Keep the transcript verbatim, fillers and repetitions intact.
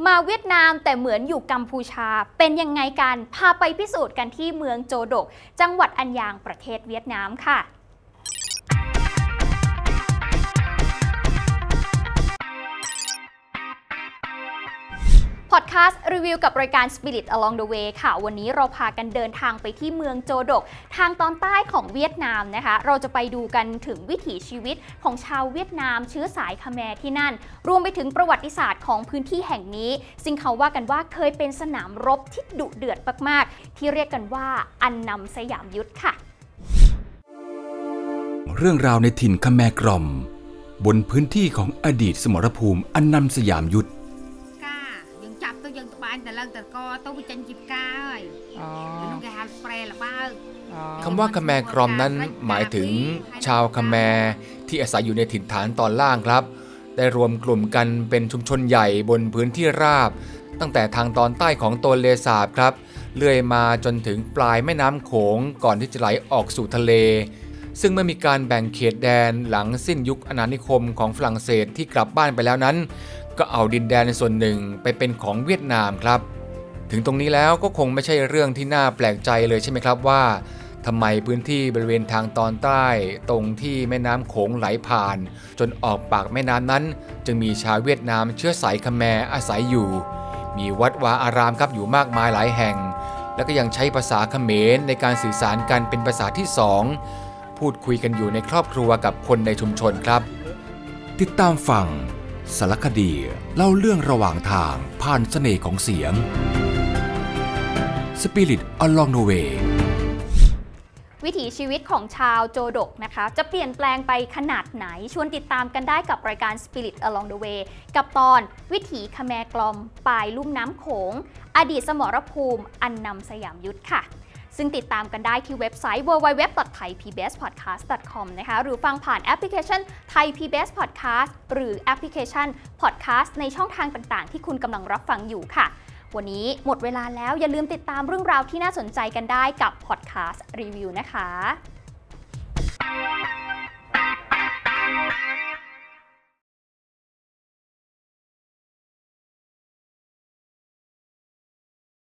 มาเวียดนามแต่เหมือนอยู่กัมพูชาเป็นยังไงกันพาไปพิสูจน์กันที่เมืองโจดกจังหวัดอันยางประเทศเวียดนามค่ะพอดแคสต์รีวิวกับรายการ Spirit Along the Way ค่ะวันนี้เราพากันเดินทางไปที่เมืองโจดกทางตอนใต้ของเวียดนามนะคะเราจะไปดูกันถึงวิถีชีวิตของชาวเวียดนามเชื้อสายคแมร์ที่นั่นรวมไปถึงประวัติศาสตร์ของพื้นที่แห่งนี้ซึ่งเขาว่ากันว่าเคยเป็นสนามรบที่ดุเดือดมากๆที่เรียกกันว่าอันนำสยามยุทธค่ะเรื่องราวในถิ่นคแมร์กล่อมบนพื้นที่ของอดีตสมรภูมิอันนำสยามยุทธคำว่าคแมร์กรอมนั้นหมายถึงชาวคแมร์ที่อาศัยอยู่ในถิ่นฐานตอนล่างครับได้รวมกลุ่มกันเป็นชุมชนใหญ่บนพื้นที่ราบตั้งแต่ทางตอนใต้ของโตนเลสาบครับเลื่อยมาจนถึงปลายแม่น้ำโขงก่อนที่จะไหลออกสู่ทะเลซึ่งเมื่อมีการแบ่งเขตแดนหลังสิ้นยุคอาณานิคมของฝรั่งเศสที่กลับบ้านไปแล้วนั้นก็เอาดินแดนส่วนหนึ่งไปเป็นของเวียดนามครับถึงตรงนี้แล้วก็คงไม่ใช่เรื่องที่น่าแปลกใจเลยใช่ไหมครับว่าทำไมพื้นที่บริเวณทางตอนใต้ตรงที่แม่น้ำโขงไหลผ่านจนออกปากแม่น้ำนั้นจึงมีชาวเวียดนามเชื้อสายคแมร์อาศัยอยู่มีวัดวาอารามครับอยู่มากมายหลายแห่งแล้วก็ยังใช้ภาษาเขมรในการสื่อสารกันเป็นภาษาที่สองพูดคุยกันอยู่ในครอบครัวกับคนในชุมชนครับติดตามฟังสารคดีเล่าเรื่องระหว่างทางผ่านเสน่ห์ของเสียง Spirit Along the Way วิถีชีวิตของชาวโจดกนะคะจะเปลี่ยนแปลงไปขนาดไหนชวนติดตามกันได้กับรายการ Spirit Along the Way กับตอนวิถีคแมร์กลอมปลายลุ่มน้ำโขงอดีตสมรภูมิอันนำสยามยุทธค่ะซึ่งติดตามกันได้ที่เว็บไซต์ ดับเบิลยู ดับเบิลยู ดับเบิลยู ดอท ไทย พี บี เอส พอดแคสต์ ดอท คอม นะคะหรือฟังผ่านแอปพลิเคชัน Thai พี บี เอส Podcast หรือแอปพลิเคชัน Podcast ในช่องทางต่างๆที่คุณกำลังรับฟังอยู่ค่ะวันนี้หมดเวลาแล้วอย่าลืมติดตามเรื่องราวที่น่าสนใจกันได้กับ Podcast Review นะคะ